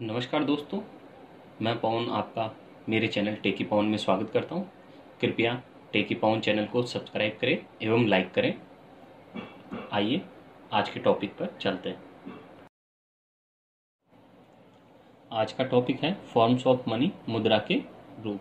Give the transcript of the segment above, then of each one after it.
नमस्कार दोस्तों, मैं पवन आपका मेरे चैनल टेकी पवन में स्वागत करता हूं। कृपया टेकी पवन चैनल को सब्सक्राइब करें एवं लाइक करें। आइए आज के टॉपिक पर चलते हैं। आज का टॉपिक है फॉर्म्स ऑफ मनी, मुद्रा के रूप।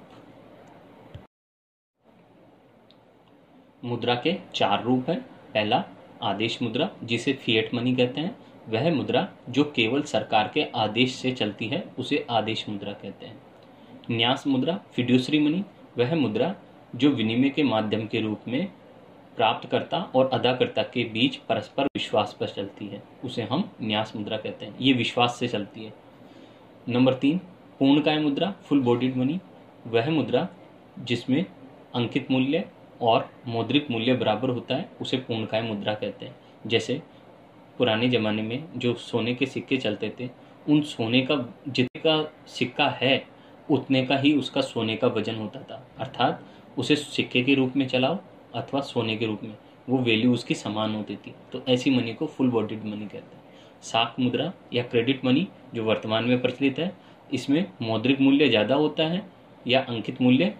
मुद्रा के 4 रूप हैं। पहला, आदेश मुद्रा, जिसे फिएट मनी कहते हैं। वह मुद्रा जो केवल सरकार के आदेश से चलती है उसे आदेश मुद्रा कहते हैं। न्यास मुद्रा, फिड्यूसरी मनी, वह मुद्रा जो विनिमय के माध्यम के रूप में प्राप्तकर्ता और अदाकर्ता के बीच परस्पर विश्वास पर चलती है, उसे हम न्यास मुद्रा कहते हैं। ये विश्वास से चलती है। नंबर 3, पूर्णकाय मुद्रा, फुल बॉडीड मनी, वह मुद्रा जिसमें अंकित मूल्य और मौद्रिक मूल्य बराबर होता है, उसे पूर्णकाय मुद्रा कहते हैं। जैसे पुराने ज़माने में जो सोने के सिक्के चलते थे, उन सोने का जितने का सिक्का है उतने का ही उसका सोने का वजन होता था, अर्थात उसे सिक्के के रूप में चलाओ अथवा सोने के रूप में, वो वैल्यू उसकी समान होती थी। तो ऐसी मनी को फुल बॉडीड मनी कहते हैं। साख मुद्रा या क्रेडिट मनी जो वर्तमान में प्रचलित है, इसमें मौद्रिक मूल्य ज़्यादा होता है या अंकित मूल्य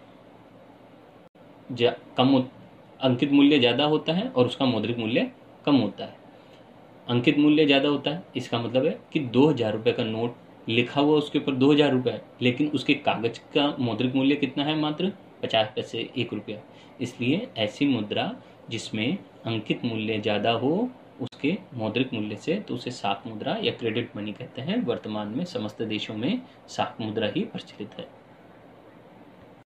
अंकित मूल्य ज़्यादा होता है और उसका मौद्रिक मूल्य कम होता है। अंकित मूल्य ज़्यादा होता है, इसका मतलब है कि 2000 रुपये का नोट लिखा हुआ उसके ऊपर 2000 रुपये है, लेकिन उसके कागज का मौद्रिक मूल्य कितना है? मात्र 50 पैसे, 1 रुपया। इसलिए ऐसी मुद्रा जिसमें अंकित मूल्य ज़्यादा हो उसके मौद्रिक मूल्य से, तो उसे साख मुद्रा या क्रेडिट मनी कहते हैं। वर्तमान में समस्त देशों में साख मुद्रा ही प्रचलित है।